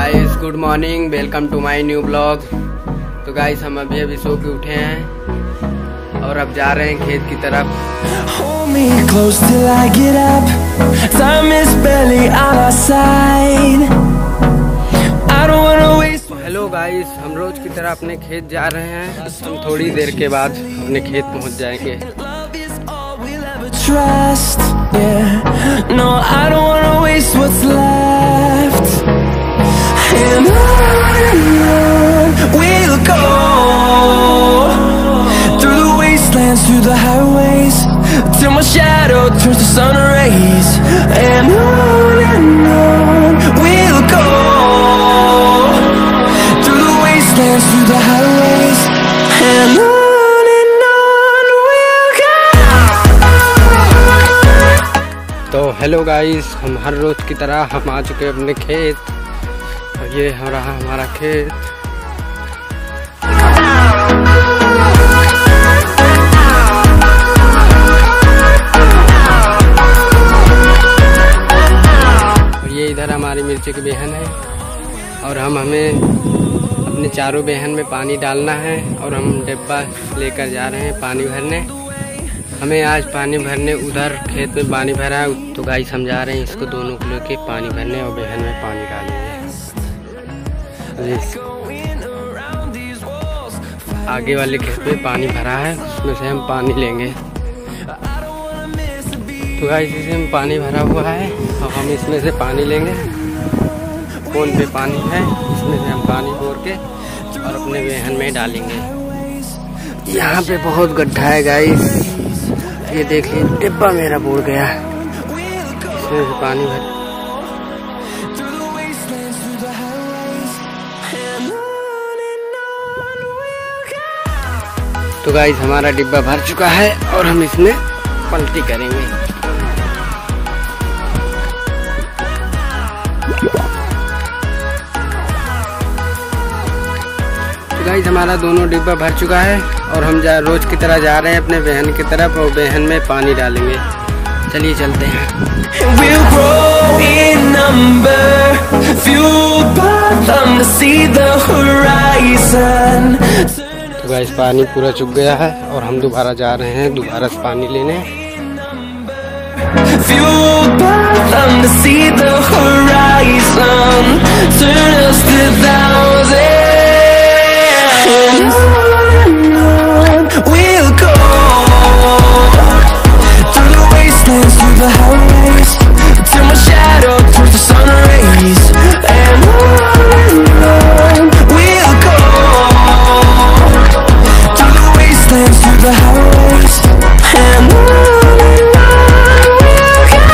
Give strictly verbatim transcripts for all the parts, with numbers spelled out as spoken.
Guys good morning, welcome to my new blog. तो guys हम अभी अभी सो के उठे हैं और अब जा रहे हैं खेत की तरफ। हेलो गाइस, हम रोज की तरह अपने खेत जा रहे हैं। हम थोड़ी देर के बाद अपने खेत पहुंच जाएंगे। Trust, yeah. No, I don't wanna waste what's left. And on and on we'll go, through the wastelands, through the highways, till my shadow turns to sun rays. And on and on we'll go, through the wastelands, through the highways, and on. तो hello guys, हम हर रोज की तरह हम आ चुके हैं अपने खेत और ये हो रहा हमारा खेत। और ये इधर हमारी मिर्ची की बेहन है और हम हमें अपने चारों बेहन में पानी डालना है और हम डिब्बा लेकर जा रहे हैं पानी भरने। हमें आज पानी भरने, उधर खेत में पानी भरा है तो गाइस हम जा रहे हैं इसको दोनों को लेके पानी भरने और बेहन में पानी डालेंगे। आगे वाले खेत में पानी भरा है, उसमें से हम पानी लेंगे। तो गाइस इसमें पानी भरा हुआ है और हम इसमें से पानी लेंगे। कौन पे पानी है, इसमें से हम पानी भर के और अपने बेहन में डालेंगे। यहाँ पे बहुत गड्ढा है गाइस, ये देखिए डिब्बा मेरा बुड़ गया, इसमें से पानी भर। तो गाइस हमारा डिब्बा भर चुका है और हम इसमें पलटी करेंगे। तो गाइस हमारा दोनों डिब्बा भर चुका है और हम जा रोज की तरह जा रहे हैं अपने बहन की तरफ और बहन में पानी डालेंगे। चलिए चलते हैं। तो गाइस पानी पूरा चुक गया है और हम दोबारा जा रहे हैं दोबारा से पानी लेने। We'll go through the wastelands, through the highways, till my shadow turns to sun rays. And on and on we'll go, through the wastelands, through the highways, and on and on we'll go.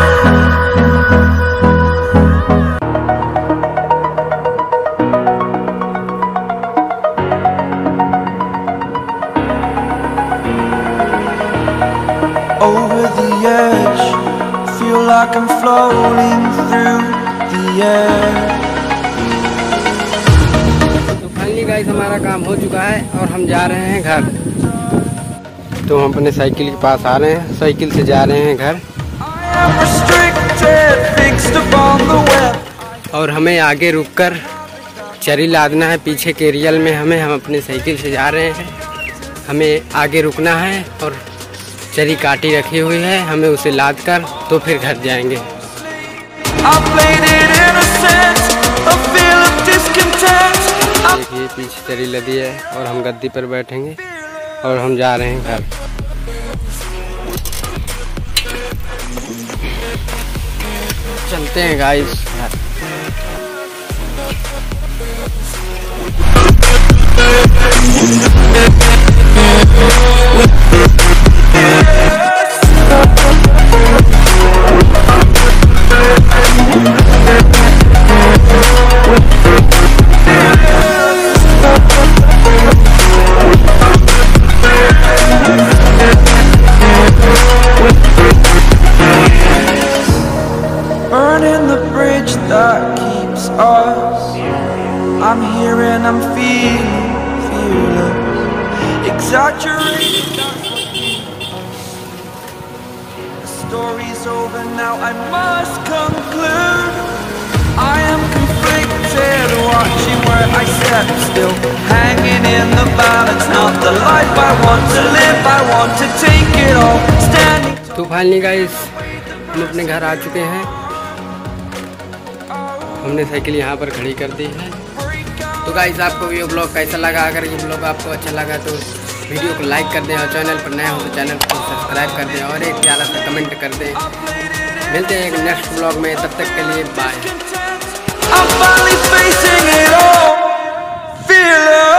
Over the edge, feel like I'm floating through the air. तो finally guys हमारा काम हो चुका है और हम जा रहे हैं घर। तो हम अपने साइकिल के पास आ रहे हैं, साइकिल से जा रहे हैं घर। और हमें आगे रुककर चरी लादना है, पीछे के रियल में हमें हम अपने साइकिल से जा रहे हैं। हमें आगे रुकना है और चरी काटी रखी हुई है, हमें उसे लाद कर तो फिर घर जाएंगे। देखिए पीछे चरी लदी है और हम गद्दी पर बैठेंगे और हम जा रहे हैं घर। चलते हैं गाइस घर। Burning the bridge that keeps us. I'm here and I'm feeling fearless. Exaggerated. The story's over now, I must conclude. I am conflicted. and the balance, not the life I want to live. I want to take it all, standing. तो finally guys हम अपने घर आ चुके हैं। हमने cycle यहाँ पर खड़ी कर दी है। तो गाइस आपको ये ब्लॉग कैसा लगा? अगर ये ब्लॉग आपको अच्छा लगा तो वीडियो को लाइक कर दें और चैनल पर नए हो तो चैनल को सब्सक्राइब कर दें और एक प्यारा सा कमेंट कर दें। मिलते हैं एक नेक्स्ट ब्लॉग में, तब तक के लिए bye. I'm finally facing it all, fearless.